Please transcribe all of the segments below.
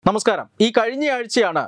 നമസ്കാരം. ഈ കഴിഞ്ഞ ആഴ്ചയാണ്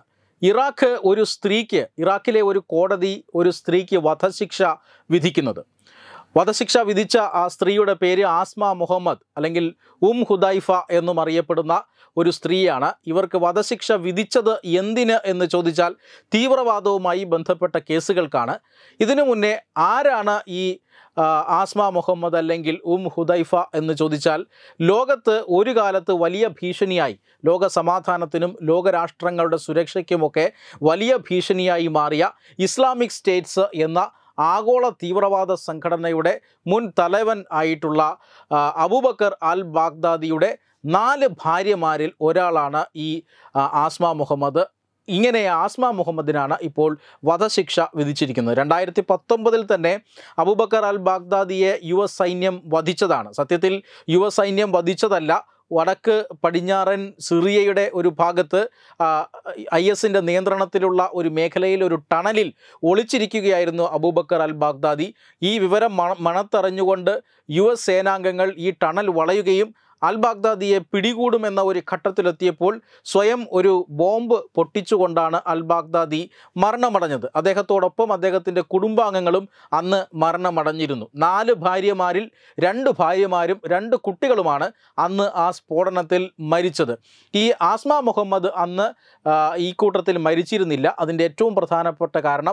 ഇറാഖിലെ ഒരു കോടതി ഒരു സ്ത്രീക്ക് വധശിക്ഷ വിധിക്കുന്നത്. വധശിക്ഷ വിധിച്ച ആ സ്ത്രീയുടെ പേര് ആസ്മ മുഹമ്മദ് അല്ലെങ്കിൽ ഹുദൈഫ എന്നും അറിയപ്പെടുന്ന ഒരു സ്ത്രീയാണ്. ഇവർക്ക് വധശിക്ഷ വിധിച്ചത് എന്തിന് എന്ന് ചോദിച്ചാൽ തീവ്രവാദവുമായി ബന്ധപ്പെട്ട കേസുകൾക്കാണ്. ഇതിനു മുന്നേ ആരാണ് ഈ ആസ്മ മുഹമ്മദ് അല്ലെങ്കിൽ ഹുദൈഫ എന്ന് ചോദിച്ചാൽ ലോകത്ത് ഒരു കാലത്ത് വലിയ ഭീഷണിയായി, ലോക സമാധാനത്തിനും ലോകരാഷ്ട്രങ്ങളുടെ സുരക്ഷയ്ക്കുമൊക്കെ വലിയ ഭീഷണിയായി മാറിയ ഇസ്ലാമിക് സ്റ്റേറ്റ്സ് എന്ന ആഗോള തീവ്രവാദ സംഘടനയുടെ മുൻ തലവൻ ആയിട്ടുള്ള അബൂബക്കർ അൽ ബാഗ്ദാദിയുടെ 4 ഭാര്യമാരിൽ ഒരാളാണ് ഈ ആസ്മ മുഹമ്മദ്. ഇങ്ങനെ ആസ്മ മുഹമ്മദിനാണ് ഇപ്പോൾ വധശിക്ഷ വിധിച്ചിരിക്കുന്നത്. 2019 തന്നെ അബൂബക്കർ അൽ ബാഗ്ദാദിയെ US സൈന്യം വധിച്ചതാണ്. സത്യത്തിൽ US സൈന്യം വധിച്ചതല്ല, വടക്ക് പടിഞ്ഞാറൻ സിറിയയുടെ ഒരു ഭാഗത്ത് ISന്റെ നിയന്ത്രണത്തിലുള്ള ഒരു മേഖലയിൽ ഒരു ടണലിൽ ഒളിച്ചിരിക്കുകയായിരുന്നു അബൂബക്കർ അൽ ബാഗ്ദാദി. ഈ വിവരം മണത്തറിഞ്ഞുകൊണ്ട് US സേനാംഗങ്ങൾ ഈ ടണൽ വളയുകയും അൽ ബാഗ്ദാദിയെ പിടികൂടുമെന്ന ഒരു ഘട്ടത്തിലെത്തിയപ്പോൾ സ്വയം ഒരു ബോംബ് പൊട്ടിച്ചുകൊണ്ടാണ് അൽ ബാഗ്ദാദി മരണമടഞ്ഞത്. അദ്ദേഹത്തോടൊപ്പം അദ്ദേഹത്തിൻ്റെ കുടുംബാംഗങ്ങളും അന്ന് മരണമടഞ്ഞിരുന്നു. 4 ഭാര്യമാരിൽ 2 ഭാര്യമാരും 2 കുട്ടികളുമാണ് അന്ന് ആ സ്ഫോടനത്തിൽ മരിച്ചത്. ഈ ആസ്മ മുഹമ്മദ് അന്ന് ഈ കൂട്ടത്തിൽ മരിച്ചിരുന്നില്ല. അതിൻ്റെ ഏറ്റവും പ്രധാനപ്പെട്ട കാരണം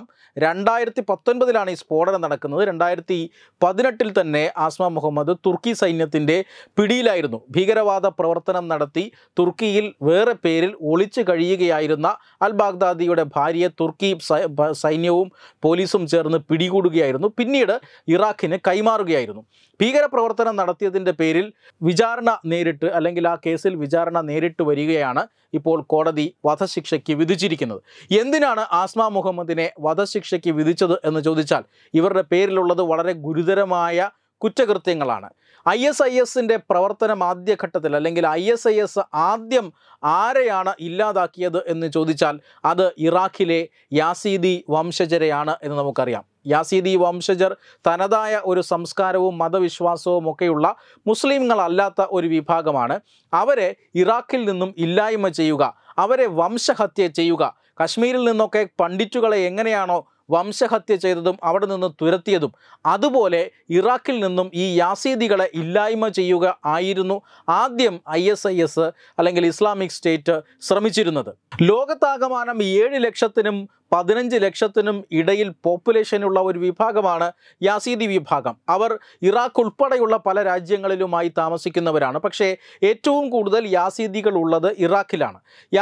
2019 ഈ സ്ഫോടനം നടക്കുന്നത്. 2018 തന്നെ ആസ്മ മുഹമ്മദ് തുർക്കി സൈന്യത്തിൻ്റെ പിടിയിലായിരുന്നു. ഭീകരവാദ പ്രവർത്തനം നടത്തി തുർക്കിയിൽ വേറെ പേരിൽ ഒളിച്ചു കഴിയുകയായിരുന്ന അൽ ബാഗ്ദാദിയുടെ ഭാര്യയെ തുർക്കി സൈന്യവും പോലീസും ചേർന്ന് പിടികൂടുകയായിരുന്നു. പിന്നീട് ഇറാഖിന് കൈമാറുകയായിരുന്നു. ഭീകരപ്രവർത്തനം നടത്തിയതിൻ്റെ പേരിൽ വിചാരണ നേരിട്ട് അല്ലെങ്കിൽ ആ കേസിൽ വിചാരണ നേരിട്ട് വരികയാണ് ഇപ്പോൾ കോടതി വധശിക്ഷയ്ക്ക് വിധിച്ചിരിക്കുന്നത്. എന്തിനാണ് ആസ്മ മുഹമ്മദിനെ വധശിക്ഷയ്ക്ക് വിധിച്ചത് എന്ന് ചോദിച്ചാൽ ഇവരുടെ പേരിലുള്ളത് വളരെ ഗുരുതരമായ കുറ്റകൃത്യങ്ങളാണ്. ISISന്റെ പ്രവർത്തനം ആദ്യഘട്ടത്തിൽ അല്ലെങ്കിൽ ISIS ആദ്യം ആരെയാണ് ഇല്ലാതാക്കിയത് എന്ന് ചോദിച്ചാൽ അത് ഇറാഖിലെ യാസീദി വംശജരെയാണ് എന്ന് നമുക്കറിയാം. യാസീദി വംശജർ തനതായ ഒരു സംസ്കാരവും മതവിശ്വാസവും ഒക്കെയുള്ള മുസ്ലിങ്ങളല്ലാത്ത ഒരു വിഭാഗമാണ്. അവരെ ഇറാഖിൽ നിന്നും ഇല്ലായ്മ ചെയ്യുക, അവരെ വംശഹത്യ ചെയ്യുക, കശ്മീരിൽ നിന്നൊക്കെ പണ്ഡിറ്റുകളെ എങ്ങനെയാണോ വംശഹത്യ ചെയ്തതും അവിടെ നിന്ന് തുരത്തിയതും അതുപോലെ ഇറാഖിൽ നിന്നും ഈ യാസീദികളെ ഇല്ലായ്മ ചെയ്യുക ആയിരുന്നു ആദ്യം ISIS അല്ലെങ്കിൽ ഇസ്ലാമിക് സ്റ്റേറ്റ് ശ്രമിച്ചിരുന്നത്. ലോകത്താകമാനം 7 ലക്ഷത്തിനും 15 ലക്ഷത്തിനും ഇടയിൽ പോപ്പുലേഷനുള്ള ഒരു വിഭാഗമാണ് യാസീദി വിഭാഗം. അവർ ഇറാഖ് ഉൾപ്പെടെയുള്ള പല രാജ്യങ്ങളിലുമായി താമസിക്കുന്നവരാണ്. പക്ഷേ ഏറ്റവും കൂടുതൽ യാസീദികൾ ഉള്ളത് ഇറാഖിലാണ്.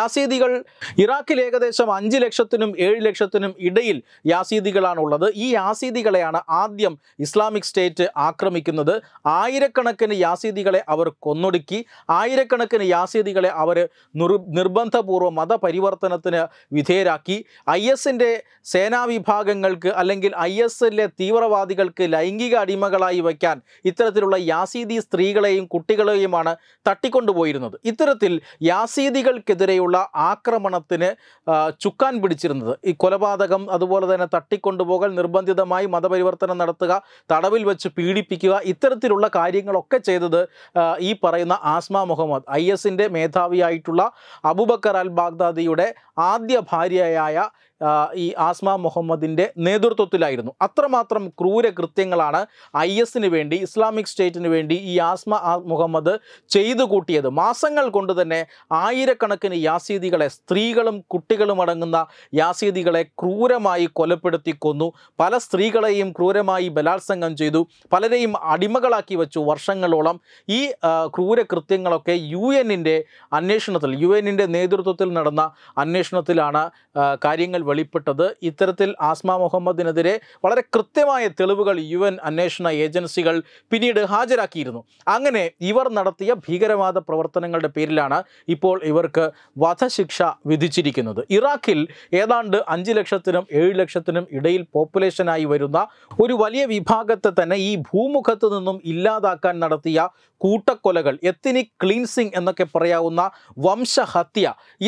ഇറാഖിൽ ഏകദേശം 5 ലക്ഷത്തിനും 7 ലക്ഷത്തിനും ഇടയിൽ യാസീദികളാണുള്ളത്. ഈ യാസീദികളെയാണ് ആദ്യം ഇസ്ലാമിക് സ്റ്റേറ്റ് ആക്രമിക്കുന്നത്. ആയിരക്കണക്കിന് യാസീദികളെ അവർ കൊന്നൊടുക്കി. ആയിരക്കണക്കിന് യാസീദികളെ അവർ നിർബന്ധപൂർവ്വം മതപരിവർത്തനത്തിന് വിധേയരാക്കി. ISന്റെ സേനാ വിഭാഗങ്ങൾക്ക് അല്ലെങ്കിൽ ISലെ തീവ്രവാദികൾക്ക് ലൈംഗിക അടിമകളായി വയ്ക്കാൻ ഇത്തരത്തിലുള്ള യാസീദി സ്ത്രീകളെയും കുട്ടികളെയുമാണ് തട്ടിക്കൊണ്ടുപോയിരുന്നത്. ഇത്തരത്തിൽ യാസീദികൾക്കെതിരെയുള്ള ആക്രമണത്തിന് ചുക്കാൻ പിടിച്ചിരുന്നത് ഈ കൊലപാതകം, അതുപോലെ തന്നെ തട്ടിക്കൊണ്ടുപോകൽ, നിർബന്ധിതമായി മതപരിവർത്തനം നടത്തുക, തടവിൽ വെച്ച് പീഡിപ്പിക്കുക, ഇത്തരത്തിലുള്ള കാര്യങ്ങളൊക്കെ ചെയ്തത് ഈ പറയുന്ന ആസ്മ മുഹമ്മദ് ISന്റെ മേധാവിയായിട്ടുള്ള അബൂബക്കർ അൽ ബാഗ്ദാദിയുടെ ആദ്യ ഭാര്യയായ ഈ ആസ്മ മുഹമ്മദിൻ്റെ നേതൃത്വത്തിലായിരുന്നു. അത്രമാത്രം ക്രൂരകൃത്യങ്ങളാണ് ISന് വേണ്ടി, ഇസ്ലാമിക് സ്റ്റേറ്റിന് വേണ്ടി ഈ ആസ്മ മുഹമ്മദ് ചെയ്തു കൂട്ടിയത്. മാസങ്ങൾ കൊണ്ട് തന്നെ ആയിരക്കണക്കിന് യാസീദികളെ, സ്ത്രീകളും കുട്ടികളും അടങ്ങുന്ന യാസീദികളെ ക്രൂരമായി കൊലപ്പെടുത്തി കൊന്നു. പല സ്ത്രീകളെയും ക്രൂരമായി ബലാത്സംഗം ചെയ്തു. പലരെയും അടിമകളാക്കി വെച്ചു വർഷങ്ങളോളം. ഈ ക്രൂരകൃത്യങ്ങളൊക്കെ UNന്റെ അന്വേഷണത്തിൽ, UNന്റെ നേതൃത്വത്തിൽ നടന്ന അന്വേഷണത്തിലാണ് കാര്യങ്ങൾ വെളിപ്പെട്ടത്. ഇത്തരത്തിൽ ആസ്മ മുഹമ്മദിനെതിരെ വളരെ കൃത്യമായ തെളിവുകൾ UN അന്വേഷണ ഏജൻസികൾ പിന്നീട് ഹാജരാക്കിയിരുന്നു. അങ്ങനെ ഇവർ നടത്തിയ ഭീകരവാദ പ്രവർത്തനങ്ങളുടെ പേരിലാണ് ഇപ്പോൾ ഇവർക്ക് വധശിക്ഷ വിധിച്ചിരിക്കുന്നത്. ഇറാഖിൽ ഏതാണ്ട് 5 ലക്ഷത്തിനും 7 ലക്ഷത്തിനും ഇടയിൽ പോപ്പുലേഷനായി വരുന്ന ഒരു വലിയ വിഭാഗത്തെ തന്നെ ഈ ഭൂമുഖത്ത് നിന്നും ഇല്ലാതാക്കാൻ നടത്തിയ കൂട്ടക്കൊലകൾ, എത്നിക് ക്ലീൻസിങ് എന്നൊക്കെ പറയാവുന്ന വംശഹത്യ, ഇത്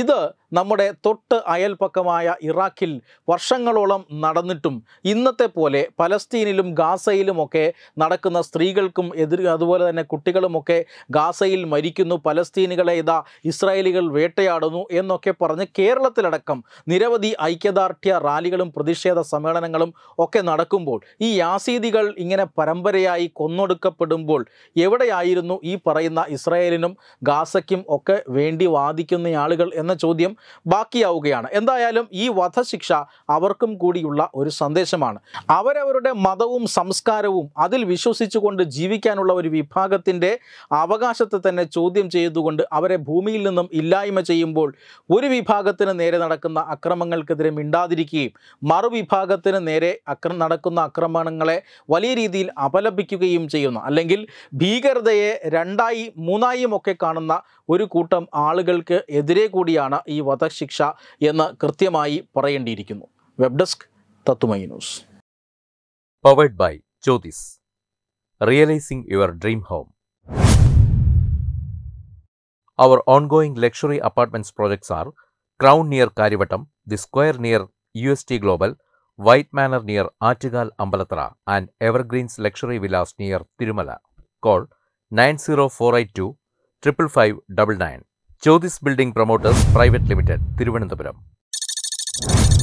നമ്മുടെ തൊട്ട് അയൽപക്കമായ ഇറാഖിൽ വർഷങ്ങളോളം നടന്നിട്ടും ഇന്നത്തെ പോലെ പലസ്തീനിലും ഗാസയിലുമൊക്കെ നടക്കുന്ന സ്ത്രീകൾക്കും അതുപോലെ തന്നെ കുട്ടികളുമൊക്കെ ഗാസയിൽ മരിക്കുന്നു, പലസ്തീനികളെ ഇതാ ഇസ്രായേലികൾ വേട്ടയാടുന്നു എന്നൊക്കെ പറഞ്ഞ് കേരളത്തിലടക്കം നിരവധി ഐക്യദാർഢ്യ റാലികളും പ്രതിഷേധ സമ്മേളനങ്ങളും ഒക്കെ നടക്കുമ്പോൾ ഈ യാസീദികൾ ഇങ്ങനെ പരമ്പരയായി കൊന്നൊടുക്കപ്പെടുമ്പോൾ എവിടെയായിരുന്നു ഈ പറയുന്ന ഇസ്രായേലിനും ഗാസയ്ക്കും ഒക്കെ വേണ്ടി വാദിക്കുന്ന ആളുകൾ എന്ന ചോദ്യം ബാക്കിയാവുകയാണ്. എന്തായാലും ഈ വധശിക്ഷ അവർക്കും കൂടിയുള്ള ഒരു സന്ദേശമാണ്. അവരവരുടെ മതവും സംസ്കാരവും അതിൽ വിശ്വസിച്ചുകൊണ്ട് ജീവിക്കാനുള്ള ഒരു വിഭാഗത്തിൻ്റെ അവകാശത്തെ തന്നെ ചോദ്യം ചെയ്തുകൊണ്ട് അവരെ ഭൂമിയിൽ നിന്നും ഇല്ലായ്മ ചെയ്യുമ്പോൾ ഒരു വിഭാഗത്തിന് നേരെ നടക്കുന്ന അക്രമങ്ങൾക്കെതിരെ മിണ്ടാതിരിക്കുകയും മറുവിഭാഗത്തിന് നേരെ നടക്കുന്ന ആക്രമണങ്ങളെ വലിയ രീതിയിൽ അപലപിക്കുകയും ചെയ്യുന്നു, അല്ലെങ്കിൽ ഭീകരതയെ രണ്ടായി മൂന്നായും ഒക്കെ കാണുന്ന ഒരു കൂട്ടം ആളുകൾക്ക് എതിരെ കൂടിയാണ് ഈ വധശിക്ഷ എന്ന് കൃത്യമായി പറയേണ്ടിയിരിക്കുന്നു. വെബ് ഡെസ്ക് തത്തുമൈ news. Powered by Jyothis, realising your dream home. Our ongoing luxury apartments projects are Crown near Karivattam, The Square near UST Global, White Manor near Attigal Ambalathara, and Evergreens Luxury Villas near Tirumala. Call 90482 55599. Jyothis Building Promoters Private Limited, Thiruvananthapuram.